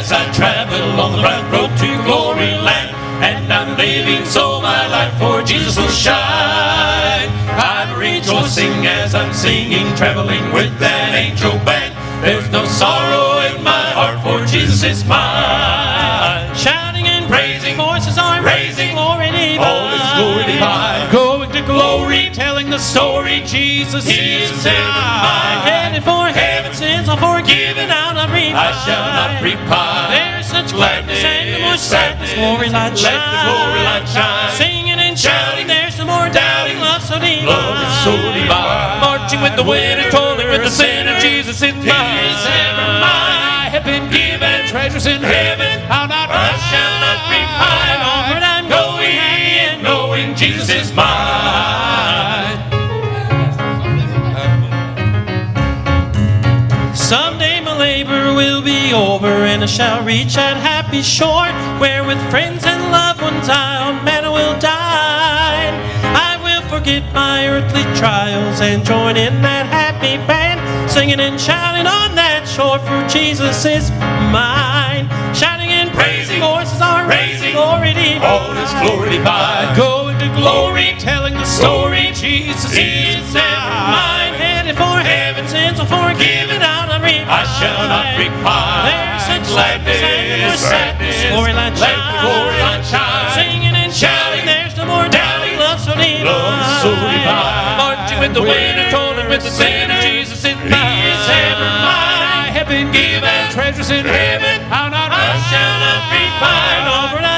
as I travel on the round road to glory land. And I'm living so my life for Jesus will shine. I'm rejoicing as I'm singing, traveling with that angel band. There's no sorrow in my heart, for Jesus is mine. Shouting and praising, voices are raising, glory divine. All is glory divine. Going to glory, telling the story, Jesus is mine. Headed for heaven, sins are forgiven, I'll not repine. I shall not repine. There's such gladness and no more sadness, glory light shine. Let the glory light shine. Singing and shouting, there's no more doubting, love so divine. Love is so divine. Marching with the winner, toiling with the sinner, Jesus is mine. He is ever mine. I have been given treasures in heaven, I'll not I shall not repine. onward I'm going, happy and knowing Jesus is mine. Someday my labor will be over, and I shall reach that happy shore, where with friends and loved ones I on manna will dine. I will forget my earthly trials and join in that happy band, singing and shouting on that shore, for Jesus is mine. Shouting and praising, voices are raising, glory divine. All is glory divine. Going to glory, telling the story, Jesus is mine. Headed for heaven, sins are forgiven, I'll not repine. I shall not repine. There's such gladness and no more sadness, glory light let the glory light shine. Singing and shouting, there's no more doubting, love so divine. Love is so divine. Marching with the winner, toiling with the sinner, Jesus is mine. He is ever mine. I have been given treasures in heaven, I'll not I shall not repine. Over